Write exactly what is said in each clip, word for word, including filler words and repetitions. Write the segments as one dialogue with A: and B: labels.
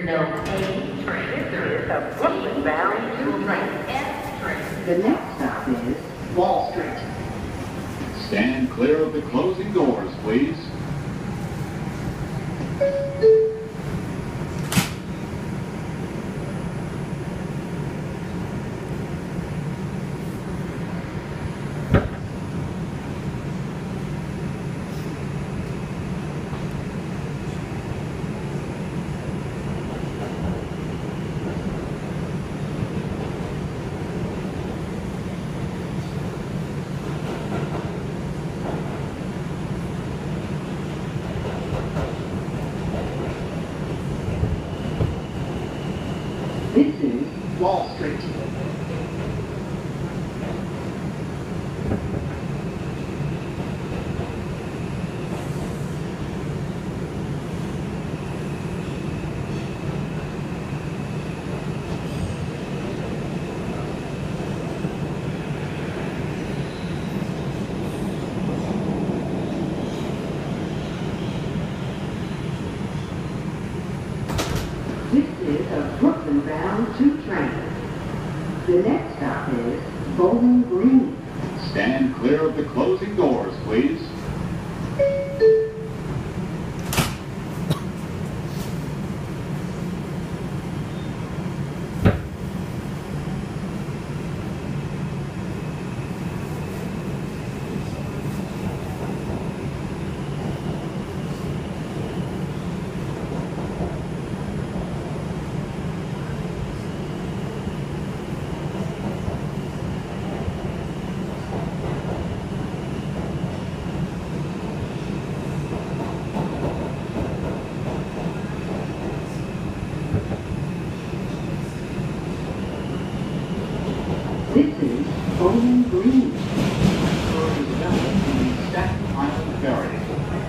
A: no A train. There is a Brooklyn bound to train. S train.
B: The next stop is Wall Street.
C: Stand clear of the closing doors, please.
B: This is Wall Street. This is a Brooklyn-bound two train. The next stop is Bowling Green.
C: Stand clear of the closing doors, please.
B: This is Bowling Green.
C: Tour is available to the Staten Island Ferry.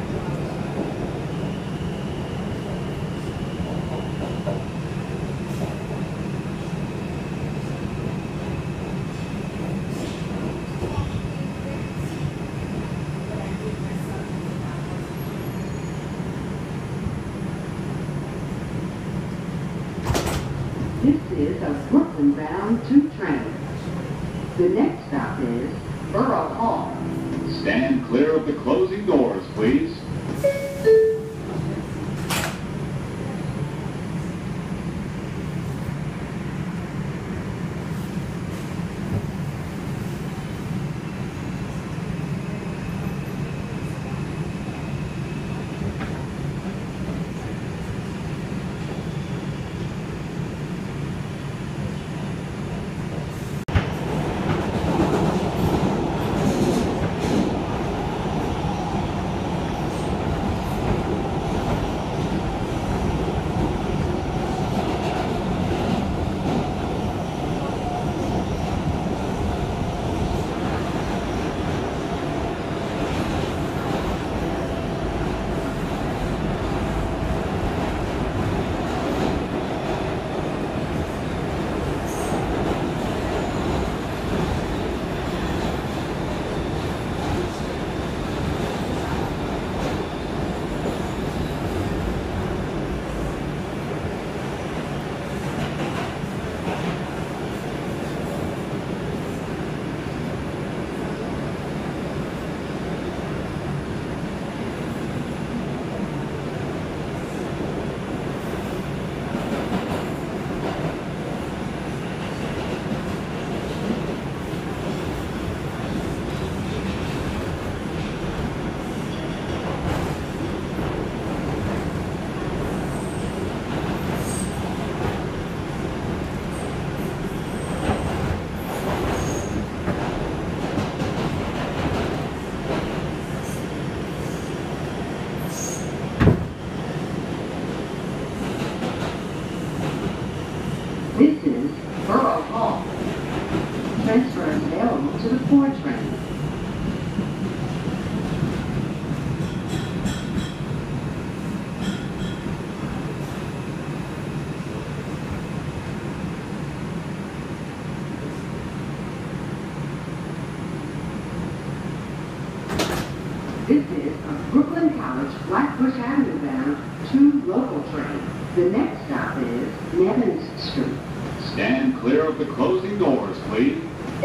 B: This is a Brooklyn-bound two train. The next stop is Borough Hall.
C: Stand clear of the closing doors, please.
B: This is Borough Hall. Transfer available to the four train. This is a Brooklyn College Flatbush Avenue bound two local train. The next stop is Nevins Street.
C: Stand clear of the closing doors, please.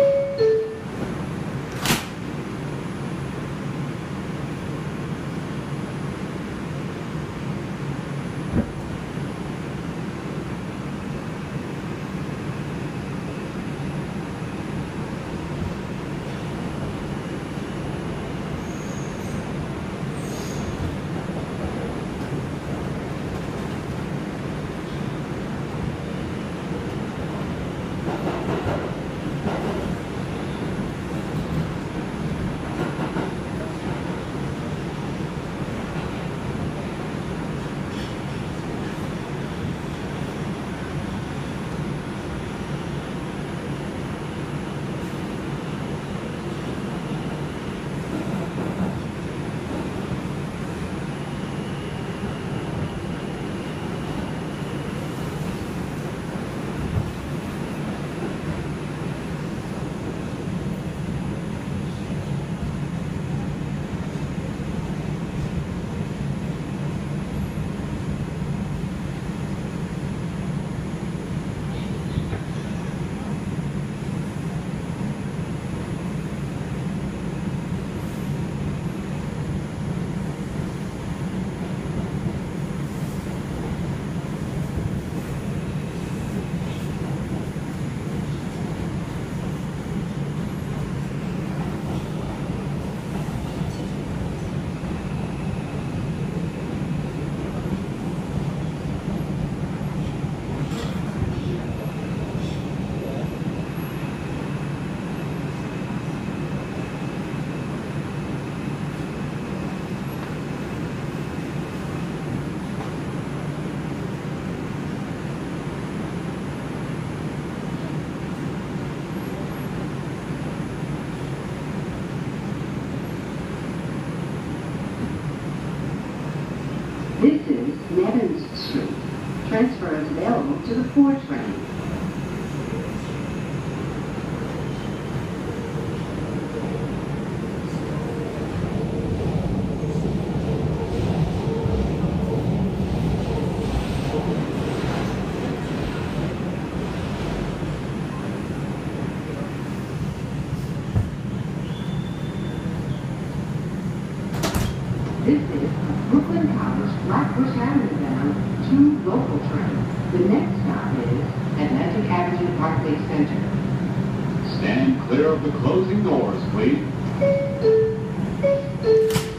B: This is Nevins Street. Transfer is available to the four train. This is Brooklyn College Flatbush Avenue bound two local train. The next stop is Atlantic Avenue Parkway Center.
C: Stand clear of the closing doors, please.